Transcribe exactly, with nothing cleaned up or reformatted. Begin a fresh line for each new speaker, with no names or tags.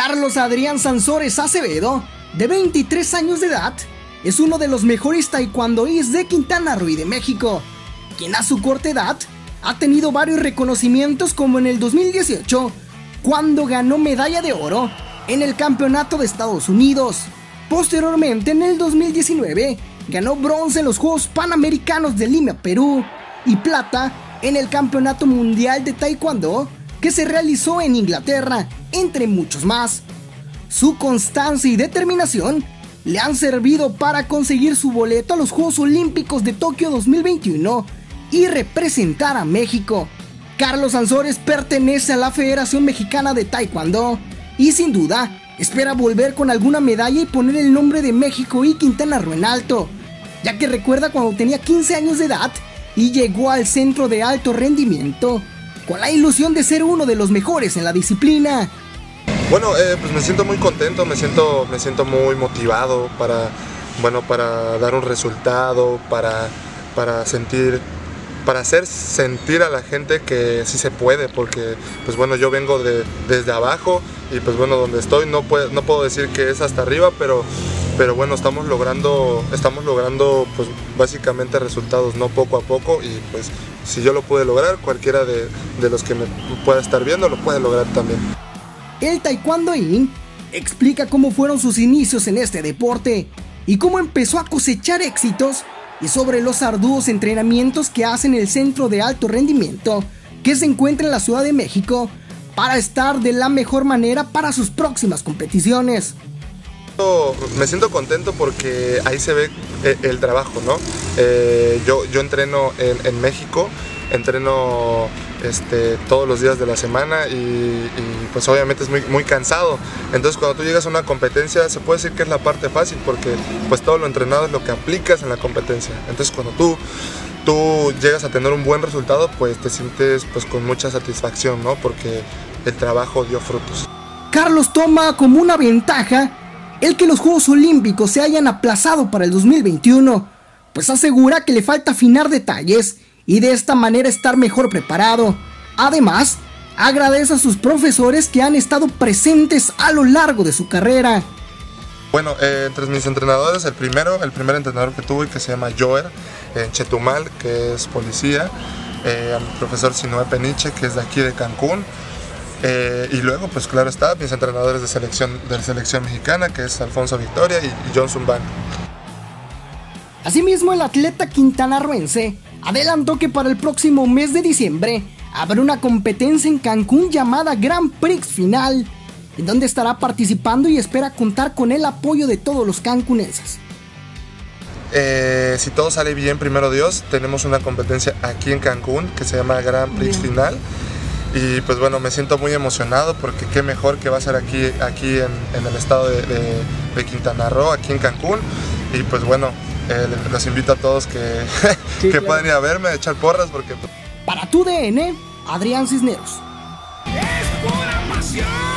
Carlos Adrián Sansores Acevedo, de veintitrés años de edad, es uno de los mejores taekwondoíes de Quintana Roo y de México, quien a su corta edad ha tenido varios reconocimientos, como en el dos mil dieciocho, cuando ganó medalla de oro en el Campeonato de Estados Unidos. Posteriormente, en el dos mil diecinueve, ganó bronce en los Juegos Panamericanos de Lima, Perú, y plata en el Campeonato Mundial de Taekwondo que se realizó en Inglaterra, entre muchos más. Su constancia y determinación le han servido para conseguir su boleto a los Juegos Olímpicos de Tokio dos mil veintiuno y representar a México. Carlos Sansores pertenece a la Federación Mexicana de Taekwondo y sin duda espera volver con alguna medalla y poner el nombre de México y Quintana Roo en alto, ya que recuerda cuando tenía quince años de edad y llegó al centro de alto rendimiento con la ilusión de ser uno de los mejores en la disciplina.
Bueno, eh, pues me siento muy contento, me siento, me siento muy motivado para, bueno, para dar un resultado, para, para sentir, para hacer sentir a la gente que sí se puede, porque pues bueno, yo vengo de, desde abajo y pues bueno, donde estoy no puedo, no puedo decir que es hasta arriba, pero, pero bueno, estamos logrando, estamos logrando pues básicamente resultados, no poco a poco, y pues si yo lo pude lograr, cualquiera de, de los que me pueda estar viendo lo puede lograr también.
El taekwondoín explica cómo fueron sus inicios en este deporte y cómo empezó a cosechar éxitos, y sobre los arduos entrenamientos que hace en el centro de alto rendimiento que se encuentra en la Ciudad de México para estar de la mejor manera para sus próximas competiciones.
Me siento contento porque ahí se ve el trabajo, ¿no? Eh, yo, yo entreno en, en México, entreno este, todos los días de la semana y, y pues obviamente es muy, muy cansado. Entonces cuando tú llegas a una competencia se puede decir que es la parte fácil, porque pues todo lo entrenado es lo que aplicas en la competencia. Entonces cuando tú, tú llegas a tener un buen resultado, pues te sientes pues con mucha satisfacción, ¿no? Porque el trabajo dio frutos.
Carlos toma como una ventaja el que los Juegos Olímpicos se hayan aplazado para el dos mil veintiuno, pues asegura que le falta afinar detalles y de esta manera estar mejor preparado. Además, agradece a sus profesores que han estado presentes a lo largo de su carrera.
Bueno, eh, entre mis entrenadores, el primero, el primer entrenador que tuve, que se llama Joer, en Chetumal, que es policía, eh, a mi profesor Sinoé Peniche, que es de aquí de Cancún. Eh, y luego, pues claro está, mis entrenadores de selección, de la selección mexicana, que es Alfonso Victoria y, y Johnson Bank.
Asimismo, el atleta quintanarroense adelantó que para el próximo mes de diciembre habrá una competencia en Cancún llamada Grand Prix Final, en donde estará participando y espera contar con el apoyo de todos los cancunenses.
Eh, si todo sale bien, primero Dios, tenemos una competencia aquí en Cancún que se llama Grand Prix bien. Final. Y pues bueno, me siento muy emocionado porque qué mejor que va a ser aquí, aquí en, en el estado de, de, de Quintana Roo, aquí en Cancún. Y pues bueno, eh, los invito a todos que, sí, que claro. puedan ir a verme, a echar porras porque...
Para tu D N, Adrián Cisneros.
Es pura pasión.